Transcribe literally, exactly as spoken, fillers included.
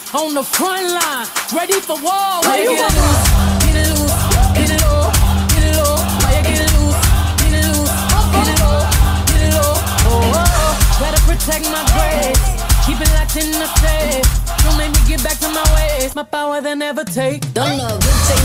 on the front line, ready for war. Why you get loose, get it loose, get it low, get it low. Why you get loose, get it loose, get it low, get it low. Oh, oh, oh. Better protect my grace, keep it locked in the safe. Don't make me get back to my ways, my power they never take. Don't love, good